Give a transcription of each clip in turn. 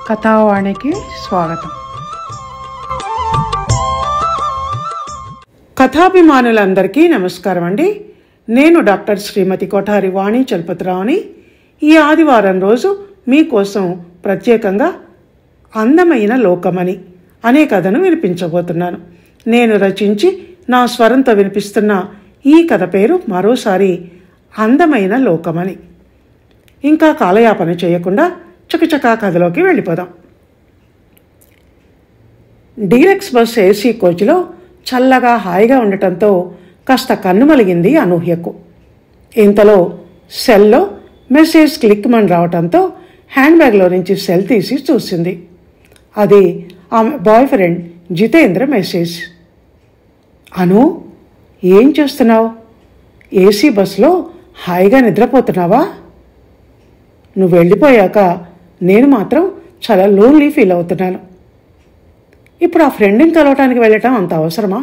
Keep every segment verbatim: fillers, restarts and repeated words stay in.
కథావాణికి స్వాగతం. కథాభిమానులందరికీ నమస్కారం అండి. నేను డాక్టర్ శ్రీమతి కొఠారి వాణి చలపతిరావుని ఈ ఆదివారం రోజు మీకోసం ప్రత్యేకంగా అందమైన లోకమని అనే కథను వినిపించబోతున్నాను. నేను రచించి నా స్వరంతో వినిపిస్తున్న ఈ కథ పేరు మరోసారి అందమైన లోకమని. ఇంకా కాలయాపన చేయకుండా చకచకా కథలోకి వెళ్ళిపోదాం. డీలక్స్ బస్ ఏసీ కోచ్లో చల్లగా హాయిగా ఉండటంతో కాస్త కన్నుమలిగింది అనూహ్యకు. ఇంతలో సెల్లో మెసేజ్ క్లిక్మని రావడంతో హ్యాండ్ బ్యాగ్లో నుంచి సెల్ తీసి చూసింది. అది ఆమె boyfriend Jitendra message. Anu, ఏం చేస్తున్నావు? ఏసీ బస్లో హాయిగా నిద్రపోతున్నావా? నువ్వు వెళ్ళిపోయాక నేను మాత్రం చాలా లోన్లీ ఫీల్ అవుతున్నాను. ఇప్పుడు ఆ ఫ్రెండ్ని కలవటానికి వెళ్ళటం అంత అవసరమా?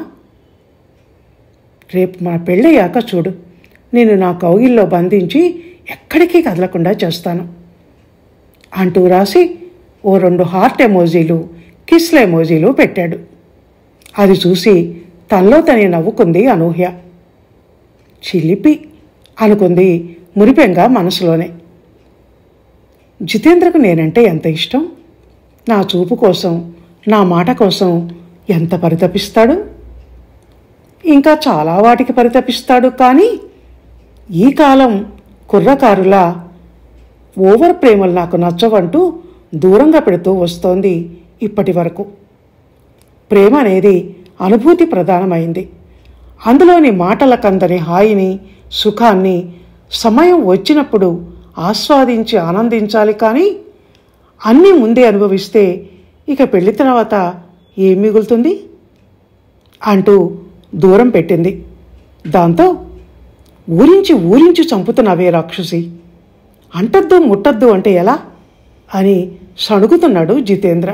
రేపు మన పెళ్ళయ్యాక చూడు, నేను నా కౌగిల్లో బంధించి ఎక్కడికి కదలకుండా చేస్తాను అంటూ రాసి ఓ రెండు హార్ట్ ఎమోజీలు, కిస్ల ఎమోజీలు పెట్టాడు. అది చూసి తనలో తనే నవ్వుకుంది అనూహ్య. చిలిపి అనుకుంది మురిపెంగా మనసులోనే. జితేంద్రకు నేనంటే ఎంత ఇష్టం. నా చూపు కోసం, నా మాట కోసం ఎంత పరితపిస్తాడు. ఇంకా చాలా వాటికి పరితపిస్తాడు. కానీ ఈ కాలం కుర్రకారులా ఓవర్ ప్రేమలు నాకు నచ్చవంటూ దూరంగా పెడుతూ వస్తోంది ఇప్పటి వరకు. ప్రేమ అనేది అనుభూతి ప్రధానమైంది. అందులోని మాటలకందని హాయిని, సుఖాన్ని సమయం వచ్చినప్పుడు ఆస్వాదించి ఆనందించాలి. కానీ అన్నీ ముందే అనుభవిస్తే ఇక పెళ్లి తర్వాత ఏం మిగులుతుంది అంటూ దూరం పెట్టింది. దాంతో ఊరించి ఊరించి చంపుతున్నవే రాక్షసి, అంటద్దు ముట్టద్దు అంటే ఎలా అని సణుగుతున్నాడు జితేంద్ర.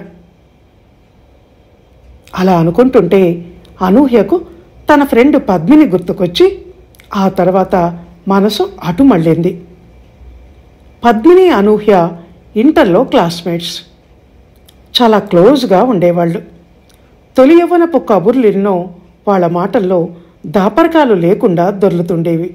అలా అనుకుంటుంటే అనూహ్యకు తన ఫ్రెండ్ పద్మిని గుర్తుకొచ్చి ఆ తర్వాత మనసు అటు మళ్ళింది. పద్మిని, అనూహ్య ఇంటర్లో క్లాస్మేట్స్. చాలా క్లోజ్గా ఉండేవాళ్ళు. తొలి యవ్వనపు కబుర్లు ఎన్నో వాళ్ళ మాటల్లో దాపరకాలు లేకుండా దొర్లుతుండేవి.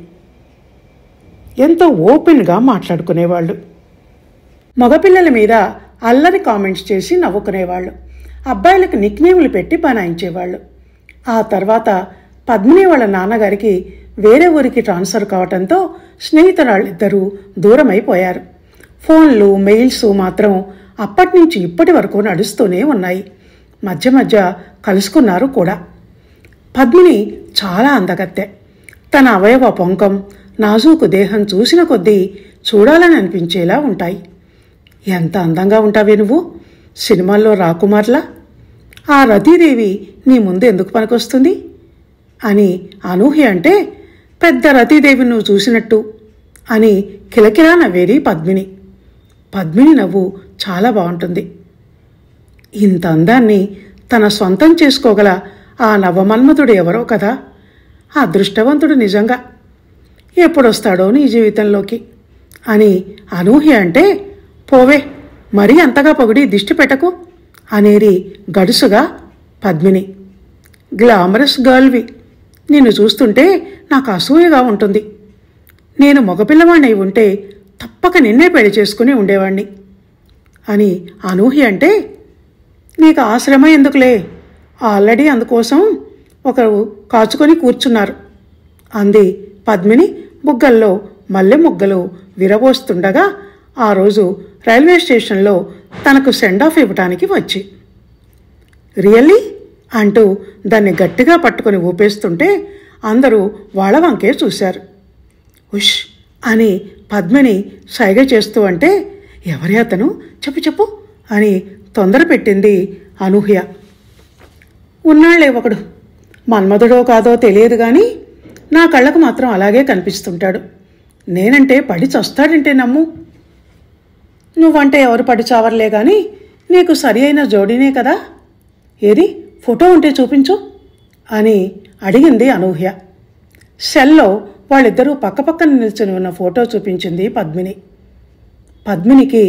ఎంతో ఓపెన్గా మాట్లాడుకునేవాళ్ళు. మగపిల్లల మీద అల్లరి కామెంట్స్ చేసి నవ్వుకునేవాళ్ళు. అబ్బాయిలకు నిక్నేములు పెట్టి బనాయించేవాళ్ళు. ఆ తర్వాత పద్మిని వాళ్ళ నాన్నగారికి వేరే ఊరికి ట్రాన్స్ఫర్ కావడంతో స్నేహితురాళ్ళిద్దరూ దూరమైపోయారు. ఫోన్లు, మెయిల్స్ మాత్రం అప్పటి నుంచి ఇప్పటి వరకు నడుస్తూనే ఉన్నాయి. మధ్య మధ్య కలుసుకున్నారు కూడా. పద్మిని చాలా అందగత్తె. తన అవయవ పొంకం, నాజూకు దేహం చూసిన కొద్దీ చూడాలని అనిపించేలా ఉంటాయి. ఎంత అందంగా ఉంటావే నువ్వు, సినిమాల్లో రాకుమార్లా. ఆ రతీదేవి నీ ముందు ఎందుకు పనికొస్తుంది అని అనూహ్య అంటే, పెద్ద రతీదేవి నువ్వు చూసినట్టు అని కిలకిలా నవ్వేది పద్మిని. పద్మిని నవ్వు చాలా బాగుంటుంది. ఇంత అందాన్ని తన సొంతం చేసుకోగల ఆ నవమన్మధుడు ఎవరో కదా. ఆ అదృష్టవంతుడు నిజంగా. ఎప్పుడొస్తాడో నీ జీవితంలోకి అని అనూహ్య అంటే, పోవే మరీ అంతగా పొగిడి దిష్టి పెట్టకు అనేది గడుసుగా పద్మిని. గ్లామరస్ గర్ల్వి, నిన్ను చూస్తుంటే నాకు అసూయగా ఉంటుంది. నేను మగపిల్లవాణ్ణి ఉంటే తప్పక నిన్నే పెళ్లి చేసుకుని ఉండేవాణ్ణి అని అనూహ్య అంటే, నీకు ఆశ్రమ ఎందుకులే, ఆల్రెడీ అందుకోసం ఒకరు కాచుకొని కూర్చున్నారు అంది పద్మిని బుగ్గల్లో మల్లె ముగ్గలు విరబోస్తుండగా ఆ రోజు రైల్వే స్టేషన్లో తనకు సెండ్ ఆఫ్ ఇవ్వటానికి వచ్చి. రియల్లీ అంటూ దాన్ని గట్టిగా పట్టుకుని ఊపేస్తుంటే అందరూ వాళ్ళ వంకే చూశారు. ఉష్ అని పద్మిని సైగ చేస్తూ అంటే, ఎవరి అతను, చెప్పు చెప్పు అని తొందర పెట్టింది అనూహ్య. ఉన్నాళ్లే ఒకడు, మన్మధుడో కాదో తెలియదు కానీ నా కళ్ళకు మాత్రం అలాగే కనిపిస్తుంటాడు. నేనంటే పడి చస్తాడంటే నమ్ము. నువ్వంటే ఎవరు పడి చావర్లే కానీ నీకు సరి అయిన జోడీనే కదా. ఏది ఫోటో ఉంటే చూపించు అని అడిగింది అనూహ్య. సెల్లో వాళ్ళిద్దరూ పక్కపక్కన నిల్చుని ఉన్న ఫోటో చూపించింది పద్మిని. పద్మినికి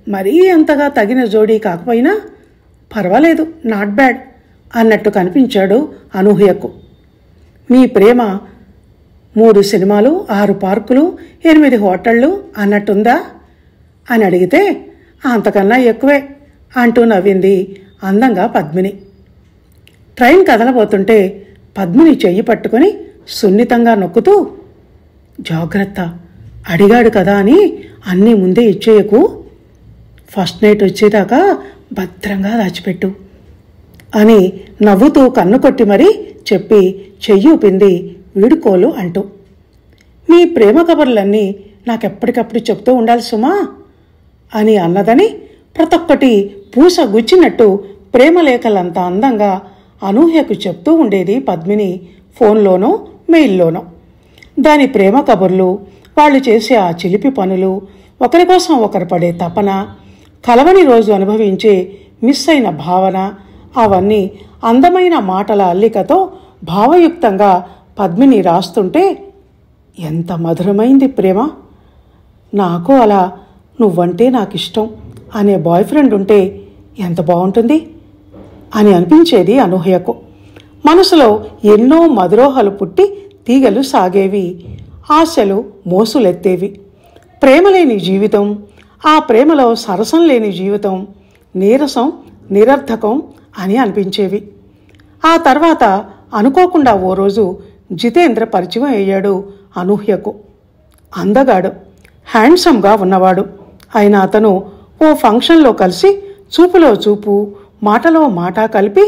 మరీ అంతగా తగిన జోడీ కాకపోయినా పర్వాలేదు, నాట్ బ్యాడ్ అన్నట్టు కనిపించాడు అనూహ్యకు. మీ ప్రేమ మూడు సినిమాలు, ఆరు పార్కులు, ఎనిమిది హోటళ్ళు అన్నట్టుందా అని అడిగితే అంతకన్నా ఎక్కువే అంటూ నవ్వింది అందంగా పద్మిని. ట్రైన్ కదలబోతుంటే పద్మిని చెయ్యి పట్టుకొని సున్నితంగా నొక్కుతూ, జాగ్రత్త, అడిగాడు కదా అని అన్నీ ముందే ఇచ్చేయకు, ఫస్ట్ నైట్ వచ్చేదాకా భద్రంగా దాచిపెట్టు అని నవ్వుతూ కన్ను కొట్టి మరీ చెప్పి చెయ్యి ఊపింది వీడుకోలు అంటూ. మీ ప్రేమ కబుర్లన్నీ నాకెప్పటికప్పుడు చెప్తూ ఉండాలి సుమా అని అన్నదని ప్రతొక్కటి పూస గుచ్చినట్టు ప్రేమలేఖలంత అందంగా అనూహ్యకు చెప్తూ ఉండేది పద్మిని ఫోన్లోనో మెయిల్లోనో. దాని ప్రేమ కబుర్లు, వాళ్ళు చేసే ఆ చిలిపి పనులు, ఒకరి కోసం ఒకరు పడే తపన, కలవని రోజు అనుభవించే మిస్ అయిన భావన, అవన్నీ అందమైన మాటల అల్లికతో భావయుక్తంగా పద్మిని రాస్తుంటే, ఎంత మధురమైంది ప్రేమ, నాకు అలా నువ్వంటే నాకు ఇష్టం అనే బాయ్ ఫ్రెండ్ ఉంటే ఎంత బాగుంటుంది అని అనిపించేది అనూహ్యకు. మనసులో ఎన్నో మధురోహలు పుట్టి తీగలు సాగేవి, ఆశలు మోసులెత్తేవి. ప్రేమలేని జీవితం, ఆ ప్రేమలో సరసం లేని జీవితం నీరసం, నిరర్థకం అని అనిపించేవి. ఆ తర్వాత అనుకోకుండా ఓ రోజు జితేంద్ర పరిచయం అయ్యాడు అనూహ్యకు. అందగాడు, హ్యాండ్సమ్గా ఉన్నవాడు అయిన అతను ఓ ఫంక్షన్లో కలిసి చూపులో చూపు, మాటలో మాట కలిపి,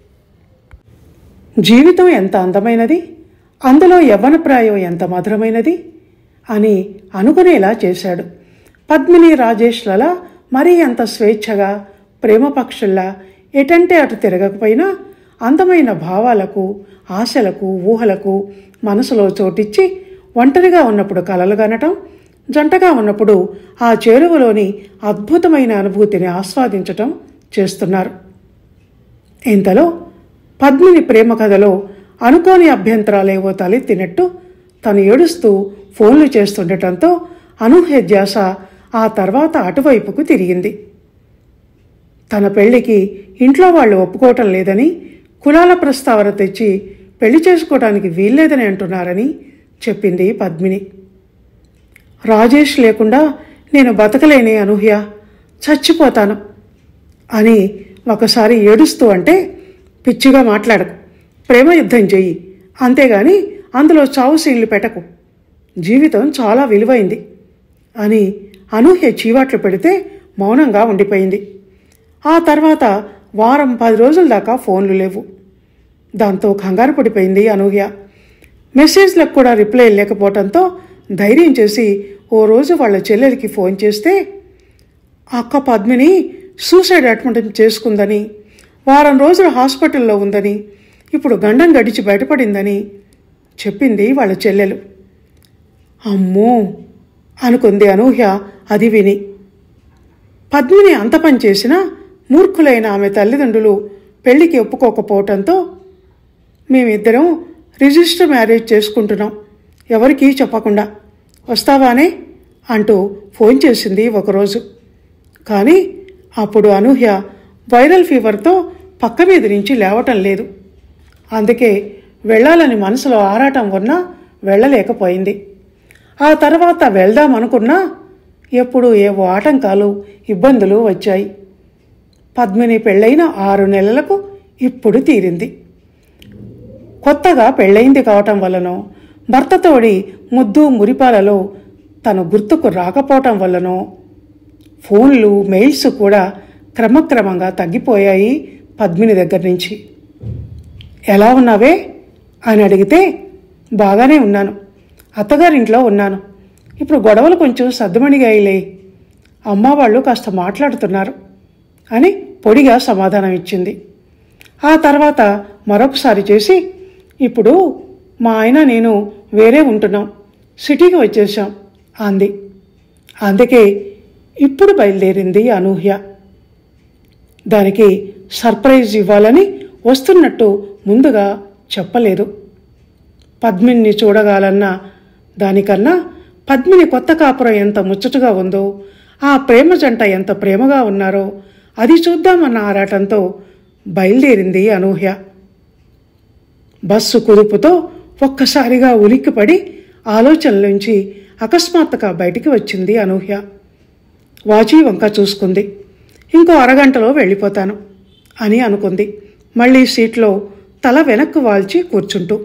జీవితం ఎంత అందమైనది, అందులో యవ్వనప్రాయం ఎంత మధురమైనది అని అనుకునేలా చేశాడు. పద్మిని రాజేష్లలా మరీ అంత స్వేచ్ఛగా, ప్రేమపక్షుల్లా ఎటంటే అటు తిరగకపోయినా అందమైన భావాలకు, ఆశలకు, ఊహలకు మనసులో చోటిచ్చి ఒంటరిగా ఉన్నప్పుడు కలలు కనటం, జంటగా ఉన్నప్పుడు ఆ చేరువలోని అద్భుతమైన అనుభూతిని ఆస్వాదించటం చేస్తున్నారు. ఇంతలో పద్మిని ప్రేమ కథలో అనుకోని అభ్యంతరాలేవో తలెత్తినట్టు తను ఏడుస్తూ ఫోన్లు చేస్తుండటంతో అనూహ్య ధ్యాస ఆ తర్వాత అటువైపుకు తిరిగింది. తన పెళ్లికి ఇంట్లో వాళ్ళు ఒప్పుకోవటం లేదని, కులాల ప్రస్తావన తెచ్చి పెళ్లి చేసుకోవటానికి వీల్లేదని అంటున్నారని చెప్పింది పద్మిని. రాజేష్ లేకుండా నేను బతకలేనే అనూహ్య, చచ్చిపోతాను అని ఒకసారి ఏడుస్తూ అంటే, పిచ్చిగా మాట్లాడకు, ప్రేమ యుద్ధం చెయ్యి, అంతేగాని అందులో చావు సీళ్లు పెట్టకు, జీవితం చాలా విలువైంది అని అనూహ్య చీవాట్లు పెడితే మౌనంగా ఉండిపోయింది. ఆ తర్వాత వారం పది రోజుల దాకా ఫోన్లు లేవు. దాంతో కంగారు పడిపోయింది అనూహ్య. మెసేజ్లకు కూడా రిప్లై లేకపోవడంతో ధైర్యం చేసి ఓ రోజు వాళ్ళ చెల్లెలికి ఫోన్ చేస్తే, అక్క పద్మిని సూసైడ్ అటెంప్ట్ చేసుకుందని, వారం రోజులు హాస్పిటల్లో ఉందని, ఇప్పుడు గండం గడిచి బయటపడిందని చెప్పింది వాళ్ళ చెల్లెలు. అమ్మో అనుకుంది అనూహ్య అది విని. పద్మిని అంత పని చేసినా మూర్ఖులైన ఆమె తల్లిదండ్రులు పెళ్లికి ఒప్పుకోకపోవటంతో, మేమిద్దరం రిజిస్టర్ మ్యారేజ్ చేసుకుంటున్నాం, ఎవరికీ చెప్పకుండా, వస్తావానే అంటూ ఫోన్ చేసింది ఒకరోజు. కానీ అప్పుడు అనూహ్య వైరల్ ఫీవర్తో పక్క మీద నుంచి లేవటం లేదు. అందుకే వెళ్ళాలని మనసులో ఆరాటం ఉన్నా వెళ్ళలేకపోయింది. ఆ తర్వాత వెళ్దామనుకున్నా ఎప్పుడు ఏవో ఆటంకాలు, ఇబ్బందులు వచ్చాయి. పద్మిని పెళ్ళైన ఆరు నెలలకు ఇప్పుడు తీరింది. కొత్తగా పెళ్ళయింది కావటం వల్లనో, భర్తతోడి ముద్దు మురిపాలలో తను గుర్తుకు రాకపోవటం వల్లనో ఫోన్లు, మెయిల్స్ కూడా క్రమక్రమంగా తగ్గిపోయాయి పద్మిని దగ్గర నుంచి. ఎలా ఉన్నావే అని అడిగితే, బాగానే ఉన్నాను, అత్తగారింట్లో ఉన్నాను, ఇప్పుడు గొడవలు కొంచెం సద్దుమణిగాయిలే, అమ్మ వాళ్ళు కాస్త మాట్లాడుతున్నారు అని పొడిగా సమాధానం ఇచ్చింది. ఆ తర్వాత మరొకసారి చేసి, ఇప్పుడు మా ఆయన నేను వేరే ఉంటున్నాం, సిటీకి వచ్చేసాం అంది. అందుకే ఇప్పుడు బయలుదేరింది అనూహ్య. దానికి సర్ప్రైజ్ ఇవ్వాలని వస్తున్నట్టు ముందుగా చెప్పలేదు. పద్మిని చూడగాలన్న దానికన్నా పద్మిని కొత్త కాపురం ఎంత ముచ్చటగా ఉందో, ఆ ప్రేమ జంట ఎంత ప్రేమగా ఉన్నారో అది చూద్దామన్న ఆరాటంతో బయలుదేరింది అనూహ్య. బస్సు కుదుపుతో ఒక్కసారిగా ఉలిక్కిపడి ఆలోచనలోంచి అకస్మాత్తుగా బయటికి వచ్చింది అనూహ్య. వాచి వంక చూసుకుంది. ఇంకో అరగంటలో వెళ్ళిపోతాను అని అనుకుంది, మళ్ళీ సీట్లో తల వెనక్కు వాల్చి కూర్చుంటూ.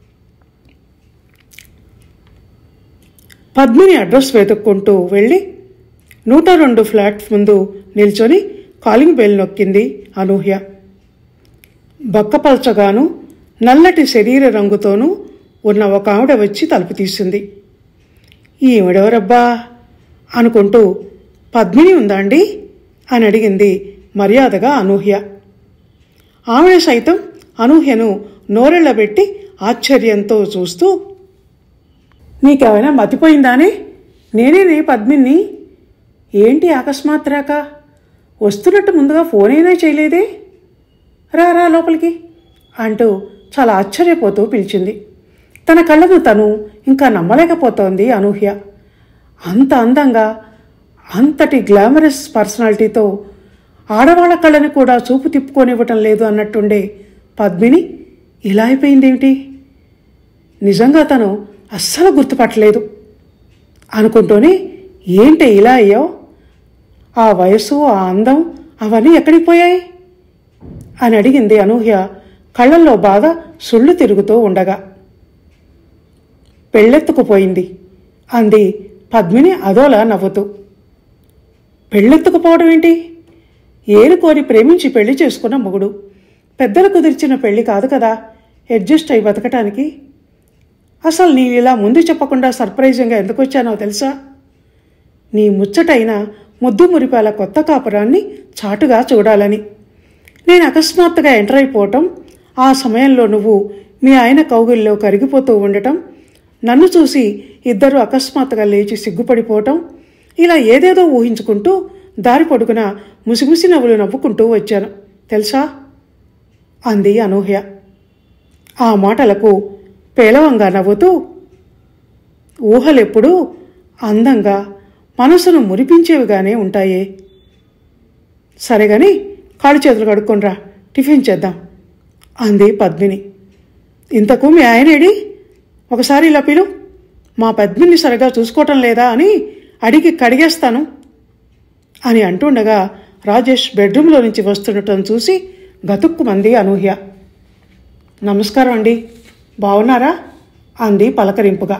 పద్మిని అడ్రస్ వెతుక్కుంటూ వెళ్ళి నూట రెండు ఫ్లాట్ ముందు నిల్చొని కాలింగ్ బెల్ నొక్కింది అనూహ్య. బక్కపల్చగాను నల్లటి శరీర రంగుతోనూ ఉన్న ఒక ఆవిడ వచ్చి తలుపు తీసింది. ఈవిడెవరబ్బా అనుకుంటూ పద్మిని ఉందా అండి అని అడిగింది మర్యాదగా అనూహ్య. ఆవిడ సైతం అనూహ్యను నోరెళ్లబెట్టి ఆశ్చర్యంతో చూస్తూ, నీకేమైనా మతిపోయిందానే? నేనేనే పద్మిని. ఏంటి అకస్మాత్ రాక? వస్తున్నట్టు ముందుగా ఫోన్ అయినా చేయలేదే? రా రా లోపలికి అంటూ చాలా ఆశ్చర్యపోతూ పిలిచింది. తన కళ్ళను తను ఇంకా నమ్మలేకపోతోంది అనూహ్య. అంత అందంగా, అంతటి గ్లామరస్ పర్సనాలిటీతో ఆడవాళ్ల కళ్ళని కూడా చూపు తిప్పుకొనివ్వటం లేదు అన్నట్టుండే పద్మిని ఇలా అయిపోయిందేమిటి? నిజంగా తను అస్సలు గుర్తుపట్టలేదు అనుకుంటూనే, ఏంటి ఇలా అయ్యావు? ఆ వయసు, ఆ అందం అవన్నీ ఎక్కడికి పోయాయి అని అడిగింది అనూహ్య కళ్ళల్లో బాధ సుళ్ళు తిరుగుతూ ఉండగా. పెళ్ళెత్తుకుపోయింది అంది పద్మిని అదోలా నవ్వుతూ. పెళ్ళెత్తుకుపోవడం ఏంటి? ఏరుకోరి ప్రేమించి పెళ్లి చేసుకున్న మొగుడు. పెద్దలు కుదిర్చిన పెళ్లి కాదు కదా అడ్జస్ట్ అయి బతకటానికి. అసలు నేను ఇలా ముందు చెప్పకుండా సర్ప్రైజింగ్గా ఎందుకు వచ్చానో తెలుసా? నీ ముచ్చటైన ముద్దు మురిపాల కొత్త కాపురాన్ని చాటుగా చూడాలని. నేను అకస్మాత్తుగా ఎంటర్ అయిపోవటం, ఆ సమయంలో నువ్వు మీ ఆయన కౌగిల్లో కరిగిపోతూ ఉండటం, నన్ను చూసి ఇద్దరు అకస్మాత్తుగా లేచి సిగ్గుపడిపోవటం, ఇలా ఏదేదో ఊహించుకుంటూ దారి పొడుగున ముసిముసి నవ్వులు నవ్వుకుంటూ వచ్చాను తెలుసా అంది అనూహ్య. ఆ మాటలకు పేలవంగా నవ్వుతూ, ఊహలెప్పుడూ అందంగా మనసును మురిపించేవిగానే ఉంటాయే. సరేగాని కాళ్ళు చేతులు కడుక్కొనిరా, టిఫిన్ చేద్దాం అంది పద్మిని. ఇంతకు మీ ఆయనేడి? ఒకసారి ఇలా పిలు. మా పద్మిని సరిగా చూసుకోవటం లేదా అని అడిగి కడిగేస్తాను అని అంటుండగా రాజేష్ బెడ్రూమ్లో నుంచి వస్తుండటం చూసి గతుక్కుమంది అనూహ్య. నమస్కారం అండి, బాగున్నారా అంది పలకరింపుగా.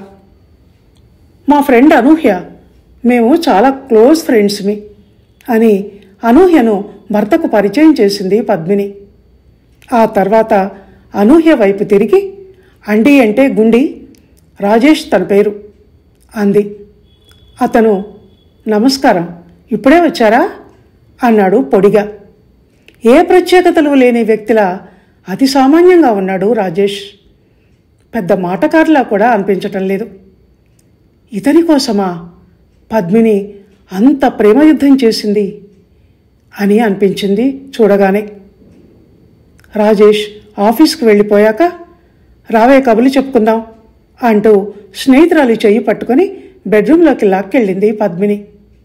మా ఫ్రెండ్ అనూహ్య, మేము చాలా క్లోజ్ ఫ్రెండ్స్మి అని అనూహ్యను భర్తకు పరిచయం చేసింది పద్మిని. ఆ తర్వాత అనూహ్య వైపు తిరిగి, అండి అంటే గుండి, రాజేష్ తన పేరు అంది. అతను, నమస్కారం, ఇప్పుడే వచ్చారా అన్నాడు పొడిగా. ఏ ప్రత్యేకతలు లేని వ్యక్తిలా అతి సామాన్యంగా ఉన్నాడు రాజేష్. పెద్ద మాటకారులా కూడా అనిపించటం లేదు. ఇతని కోసమా పద్మిని అంత ప్రేమయుద్ధం చేసింది అని అనిపించింది చూడగానే. రాజేష్ ఆఫీస్కి వెళ్ళిపోయాక, రావే కబుర్లు చెప్పుకుందాం అంటూ స్నేహితురాలి చెయ్యి పట్టుకొని బెడ్రూమ్లోకి లాక్కెళ్ళింది పద్మిని.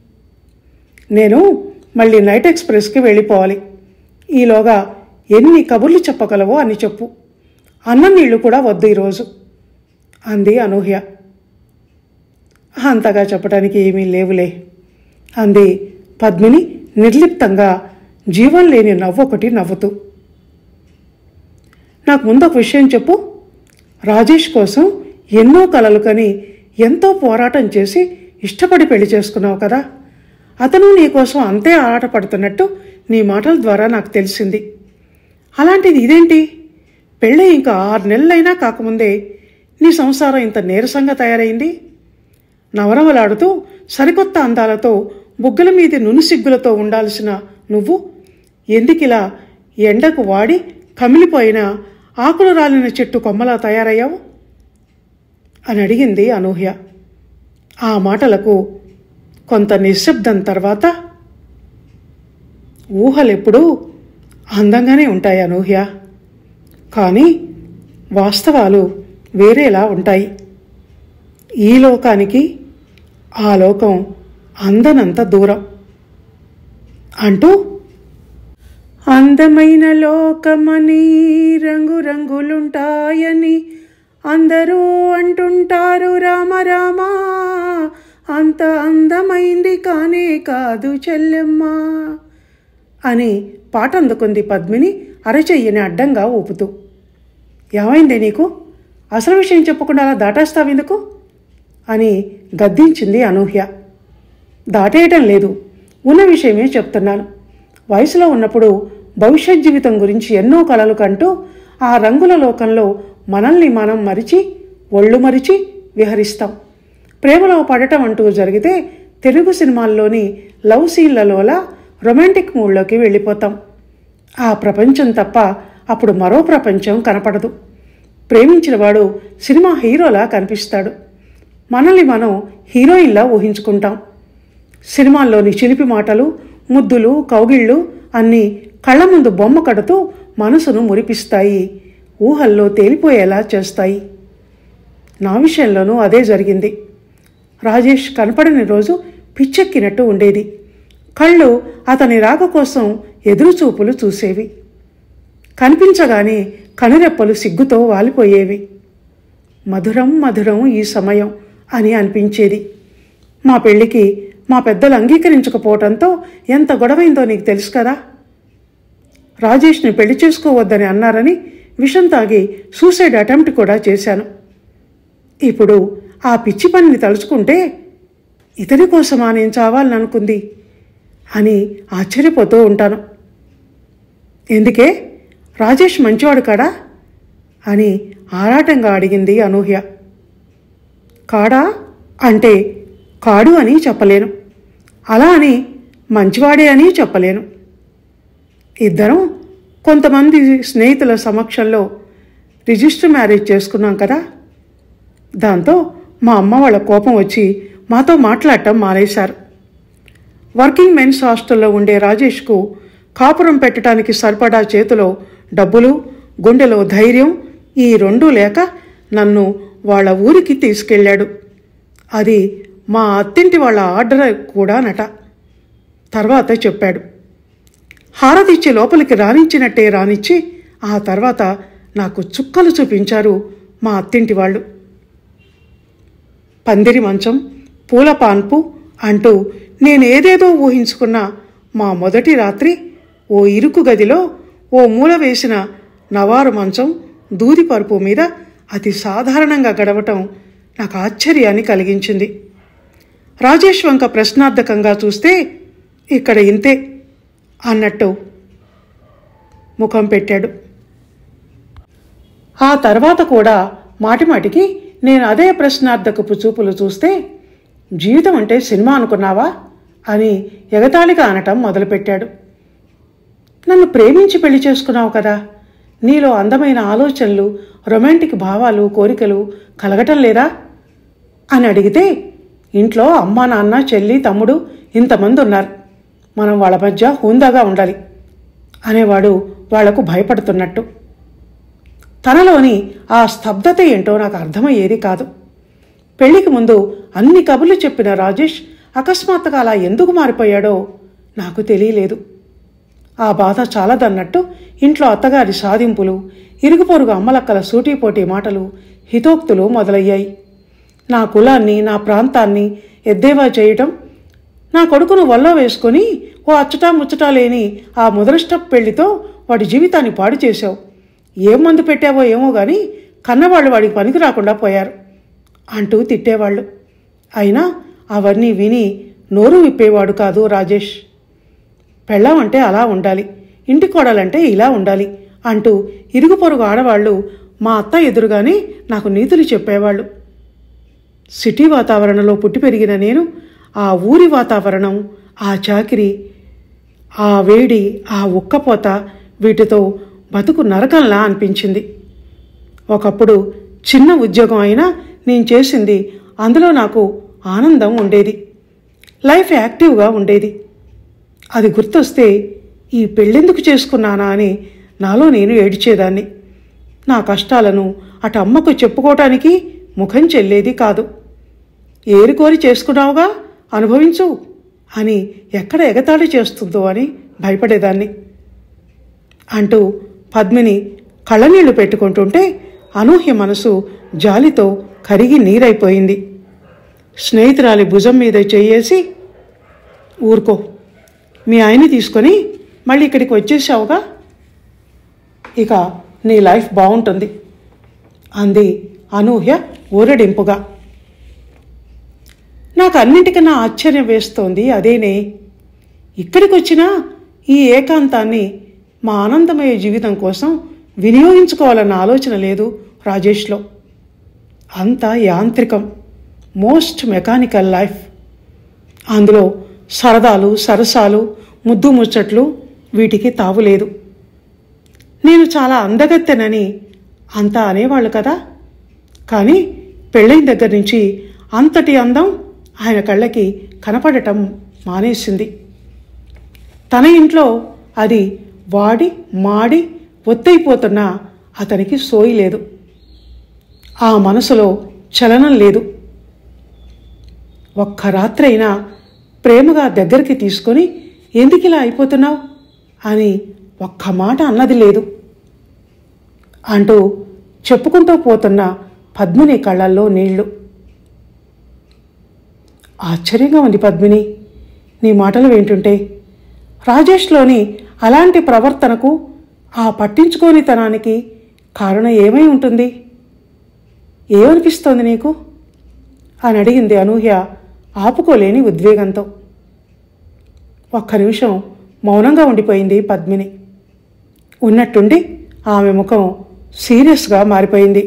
నేను మళ్ళీ నైట్ ఎక్స్ప్రెస్కి వెళ్ళిపోవాలి. ఈలోగా ఎన్ని కబుర్లు చెప్పగలవో అని చెప్పు. అన్నం నీళ్లు కూడా వద్దు ఈరోజు అంది అనూహ్య. అంతగా చెప్పడానికి ఏమీ లేవులే అంది పద్మిని నిర్లిప్తంగా, జీవం లేని నవ్వొకటి నవ్వుతూ. నాకు ముందొక విషయం చెప్పు. రాజేష్ కోసం ఎన్నో కలలు కని ఎంతో పోరాటం చేసి ఇష్టపడి పెళ్లి చేసుకున్నావు కదా. అతను నీకోసం అంతే ఆరాటపడుతున్నట్టు నీ మాటల ద్వారా నాకు తెలిసింది. అలాంటిది ఇదేంటి? పెళ్ళి ఇంకా ఆరు నెలలైనా కాకముందే నీ సంసారం ఇంత నీరసంగా తయారైంది. నవరవలాడుతూ సరికొత్త అందాలతో బుగ్గల మీది నునుసిగ్గులతో ఉండాల్సిన నువ్వు ఎందుకిలా ఎండకు వాడి కమిలిపోయిన ఆకులు రాలిన చెట్టు కొమ్మలా తయారయ్యావు అని అడిగింది అనూహ్య. ఆ మాటలకు కొంత నిశ్శబ్దం తర్వాత, ఊహలెప్పుడూ అందంగానే ఉంటాయి అనూహ్య, కానీ వాస్తవాలు వేరేలా ఉంటాయి. ఈ లోకానికి ఆ లోకం అందనంత దూరం అంటూ, అందమైన లోకమని రంగురంగులుంటాయని అందరూ అంటుంటారు రామ రామ, అంత అందమైంది కానే కాదు చెల్లెమ్మ అని పాట అందుకుంది పద్మిని అరచెయ్యని అడ్డంగా ఊపుతూ. ఏమైందే నీకు? అసలు విషయం చెప్పకుండా అలా దాటేస్తావెందుకు అని గద్దించింది అనూహ్య. దాటేయటం లేదు, ఉన్న విషయమే చెప్తున్నాను. వయసులో ఉన్నప్పుడు భవిష్యత్ జీవితం గురించి ఎన్నో కలలు కంటూ ఆ రంగుల లోకంలో మనల్ని మనం మరిచి ఒళ్ళు మరిచి విహరిస్తాం. ప్రేమలో పడటం అంటూ జరిగితే తెలుగు సినిమాల్లోని లవ్ సీన్లలోలా రొమాంటిక్ మూడ్లోకి వెళ్ళిపోతాం. ఆ ప్రపంచం తప్ప అప్పుడు మరో ప్రపంచం కనపడదు. ప్రేమించిన వాడు సినిమా హీరోలా కనిపిస్తాడు. మనల్ని మనం హీరోయిన్లా ఊహించుకుంటాం. సినిమాల్లోని చిలిపి మాటలు, ముద్దులు, కౌగిళ్ళు అన్నీ కళ్ళ ముందు బొమ్మ కడుతూ మనసును మురిపిస్తాయి, ఊహల్లో తేలిపోయేలా చేస్తాయి. నా విషయంలోనూ అదే జరిగింది. రాజేష్ కనపడని రోజు పిచ్చెక్కినట్టు ఉండేది. కళ్ళు అతని రాక కోసం ఎదురుచూపులు చూసేవి. కనిపించగానే కనురెప్పలు సిగ్గుతో వాలిపోయేవి. మధురం మధురం ఈ సమయం అని అనిపించేది. మా పెళ్లికి మా పెద్దలు అంగీకరించకపోవడంతో ఎంత గొడవైందో నీకు తెలుసు కదా. రాజేష్ని పెళ్లి చేసుకోవద్దని అన్నారని విషం తాగి సూసైడ్ అటెంప్ట్ కూడా చేశాను. ఇప్పుడు ఆ పిచ్చి పనిని తలుచుకుంటే ఇతని కోసమా నేను చావాలని అనుకుంది అని ఆశ్చర్యపోతూ ఉంటాను. ఎందుకే, రాజేష్ మంచివాడు కాడా అని ఆరాటంగా అడిగింది అనూహ్య. కాడా అంటే కాడు అని చెప్పలేను, అలా అని మంచివాడే అని చెప్పలేను. ఇద్దరం కొంతమంది స్నేహితుల సమక్షంలో రిజిస్టర్ మ్యారేజ్ చేసుకున్నాం కదా. దాంతో మా అమ్మ వాళ్ళ కోపం వచ్చి మాతో మాట్లాడటం మానేశారు. వర్కింగ్ మెన్స్ హాస్టల్లో ఉండే రాజేష్కు కాపురం పెట్టడానికి సరిపడా చేతిలో డబ్బులు, గుండెలో ధైర్యం ఈ రెండూ లేక నన్ను వాళ్ళ ఊరికి తీసుకెళ్ళాడు. అది మా అత్తింటి వాళ్ళ ఆర్డర్ కూడా నట. తర్వాత చెప్పాడు. హారతిచ్చి లోపలికి రానిచ్చినట్టే రానిచ్చి ఆ తర్వాత నాకు చుక్కలు చూపించారు మా అత్తింటి వాళ్ళు. పందిరి మంచం, పూల పాన్పు అంటూ నేనేదేదో ఊహించుకున్న మా మొదటి రాత్రి ఓ ఇరుకు గదిలో ఓ మూల వేసిన నవారు మంచం, దూది పరుపు మీద అతి సాధారణంగా గడవటం నాకు ఆశ్చర్యాన్ని కలిగించింది. రాజేష్ వంక ప్రశ్నార్థకంగా చూస్తే ఇక్కడ ఇంతే అన్నట్టు ముఖం పెట్టాడు. ఆ తర్వాత కూడా మాటిమాటికి నేను అదే ప్రశ్నార్థకపు చూపులు చూస్తే జీవితం అంటే సినిమా అనుకున్నావా అని ఎగతాళిగా అనటం మొదలుపెట్టాడు. నన్ను ప్రేమించి పెళ్లి చేసుకున్నావు కదా, నీలో అందమైన ఆలోచనలు, రొమాంటిక్ భావాలు, కోరికలు కలగటం లేదా అని అడిగితే, ఇంట్లో అమ్మా నాన్న చెల్లి తమ్ముడు ఇంతమంది ఉన్నారు, మనం వాళ్ళ మధ్య హుందాగా ఉండాలి అనేవాడు వాళ్లకు భయపడుతున్నట్టు. తనలోని ఆ స్తబ్దత ఏంటో నాకు అర్థమయ్యేది కాదు. పెళ్లికి ముందు అన్ని కబుర్లు చెప్పిన రాజేష్ అకస్మాత్తుగా అలా ఎందుకు మారిపోయాడో నాకు తెలియలేదు. ఆ బాధ చాలదన్నట్టు ఇంట్లో అత్తగారి సాధింపులు, ఇరుగు పొరుగు అమ్మలక్కల సూటీపోటీ మాటలు, హితోక్తులు మొదలయ్యాయి. నా కులాన్ని, నా ప్రాంతాన్ని ఎద్దేవా చేయటం, నా కొడుకును వల్లో వేసుకొని ఓ అచ్చటా ముచ్చటా లేని ఆ ముదరష్ట పెళ్లితో వాడి జీవితాన్ని పాడు చేశావు, ఏం మందు పెట్టావో ఏమో గాని కన్నవాళ్ళు వాడికి పనికి రాకుండా పోయారు అంటూ తిట్టేవాళ్ళు. అయినా అవన్నీ విని నోరు విప్పేవాడు కాదు రాజేష్. పెళ్ళాం అంటే అలా ఉండాలి, ఇంటి కోడలంటే ఇలా ఉండాలి అంటూ ఇరుగు పొరుగు ఆడవాళ్ళు మా అత్త ఎదురుగానే నాకు నీతులు చెప్పేవాళ్ళు. సిటీ వాతావరణంలో పుట్టి పెరిగిన నేను ఆ ఊరి వాతావరణం, ఆ చాకిరి, ఆ వేడి, ఆ ఉక్కపోత వీటితో బతుకు నరకంలా అనిపించింది. ఒకప్పుడు చిన్న ఉద్యోగం అయినా నేను చేసింది అందులో నాకు ఆనందం ఉండేది, లైఫ్ యాక్టివ్గా ఉండేది. అది గుర్తొస్తే ఈ పెళ్ళెందుకు చేసుకున్నానా అని నాలో నేను ఏడ్చేదాన్ని. నా కష్టాలను అటు అమ్మకు చెప్పుకోవటానికి ముఖం చెల్లేది కాదు. ఏరుకోరి చేసుకున్నావుగా అనుభవించు అని ఎక్కడ ఎగతాళి చేస్తుందో అని భయపడేదాన్ని అంటూ పద్మిని కళ్ళనీళ్లు పెట్టుకుంటుంటే అనూహ్య మనసు జాలితో కరిగి నీరైపోయింది. స్నేహితురాలి భుజం మీద చెయ్యేసి, ఊరుకో, మీ ఆయన్ని తీసుకొని మళ్ళీ ఇక్కడికి వచ్చేసావుగా, ఇక నీ లైఫ్ బాగుంటుంది అంది అనూహ్య ఊరడింపుగా. నాకు అన్నింటికన్నా ఆశ్చర్యం వేస్తోంది అదేనే. ఇక్కడికి వచ్చినా ఈ ఏకాంతాన్ని మా ఆనందమయ జీవితం కోసం వినియోగించుకోవాలన్న ఆలోచన లేదు రాజేష్లో. అంతా యాంత్రికం, మోస్ట్ మెకానికల్ లైఫ్. అందులో సరదాలు, సరసాలు, ముద్దు ముచ్చట్లు వీటికి తావులేదు. నేను చాలా అందగత్తెనని అంతా అనేవాళ్ళు కదా, కానీ పెళ్ళైన దగ్గర నుంచి అంతటి అందం ఆయన కళ్ళకి కనపడటం మానేసింది. తన ఇంట్లో అది వాడి మాడి ఒత్తైపోతున్నా అతనికి సోయి లేదు. ఆ మనసులో చలనం లేదు. ఒక్క రాత్రైనా ప్రేమగా దగ్గరికి తీసుకొని ఎందుకిలా అయిపోతున్నావు అని ఒక్క మాట అన్నది లేదు అంటూ చెప్పుకుంటూ పోతున్న పద్మిని కళ్ళల్లో నీళ్లు. ఆశ్చర్యంగా ఉంది పద్మిని నీ మాటలు వింటుంటే. రాజేష్లోని అలాంటి ప్రవర్తనకు, ఆ పట్టించుకోనితనానికి కారణం ఏమై ఉంటుంది? ఏమనిపిస్తోంది నీకు అని అడిగింది అనూహ్య ఆపుకోలేని ఉద్వేగంతో. ఒక్క నిమిషం మౌనంగా ఉండిపోయింది పద్మిని. ఉన్నట్టుండి ఆమె ముఖం సీరియస్గా మారిపోయింది.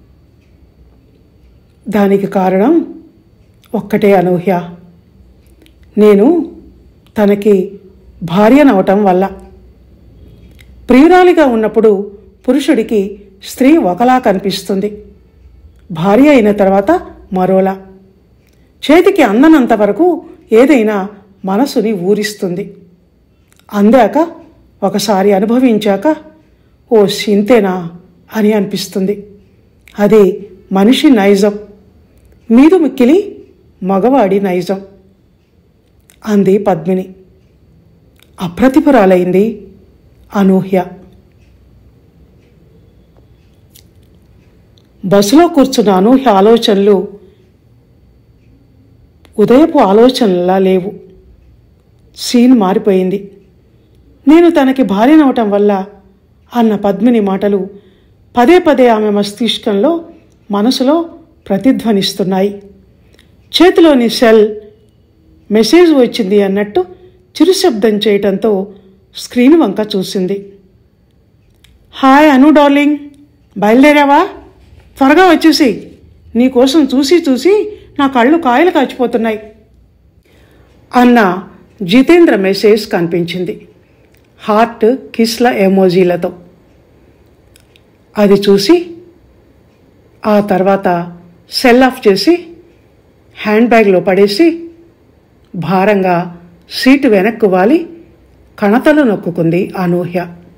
దానికి కారణం ఒక్కటే అనూహ్య, నేను తనకి భార్యనవటం వల్ల. ప్రియురాలిగా ఉన్నప్పుడు పురుషుడికి స్త్రీ ఒకలా కనిపిస్తుంది, భార్య అయిన తర్వాత మరోలా. చేతికి అందనంత వరకు ఏదైనా మనసుని ఊరిస్తుంది. అందాక, ఒకసారి అనుభవించాక ఓ సింతేనా అని అనిపిస్తుంది. అది మనిషి నైజం, మీదు మిక్కిలి మగవాడి నైజం అంది పద్మిని. అప్రతిభురాలైంది అనూహ్య. బస్సులో కూర్చున్న అనూహ్య ఆలోచనలు ఉదయపు ఆలోచనలా లేవు. సీన్ మారిపోయింది. నేను తనకి భార్యనవటం వల్ల అన్న పద్మిని మాటలు పదే పదే ఆమె మస్తిష్కంలో, మనసులో ప్రతిధ్వనిస్తున్నాయి. చేతిలోని సెల్ మెసేజ్ వచ్చింది అన్నట్టు చిరుశబ్దం చేయటంతో స్క్రీన్ వంక చూసింది. హాయ్ అను డార్లింగ్, బయలుదేరావా? త్వరగా వచ్చేసి, నీకోసం చూసి చూసి నా కళ్ళు కాయలు కాచిపోతున్నాయి అన్న జితేంద్ర మెసేజ్ కనిపించింది, హార్ట్ కిస్ల ఎమోజీలతో. అది చూసి ఆ తర్వాత సెల్ ఆఫ్ చేసి హ్యాండ్ బ్యాగ్లో పడేసి భారంగా సీటు వెనక్కు వాలి కణతలు నొక్కుంది అనూహ్య.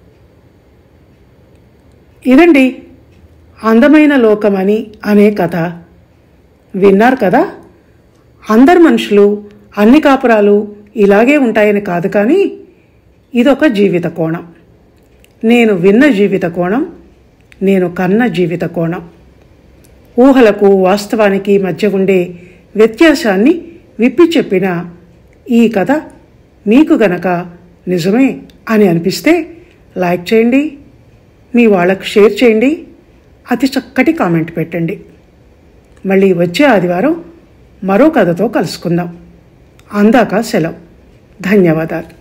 ఇదండి అందమైన లోకమని అనే కథ. విన్నారు కదా. అందరు మనుషులు, అన్ని కాపురాలు ఇలాగే ఉంటాయని కాదు, కానీ ఇదొక జీవిత కోణం. నేను విన్న జీవిత కోణం, నేను కన్న జీవిత కోణం. ఊహలకు వాస్తవానికి మధ్య ఉండే వ్యత్యాసాన్ని విప్పి చెప్పిన ఈ కథ మీకు గనక నిజమే అని అనిపిస్తే లైక్ చేయండి, మీ వాళ్ళకు షేర్ చేయండి, అతి చక్కటి కామెంట్ పెట్టండి. మళ్ళీ వచ్చే ఆదివారం మరో కథతో కలుసుకుందాం. అందాక సెలవు. ధన్యవాదాలు.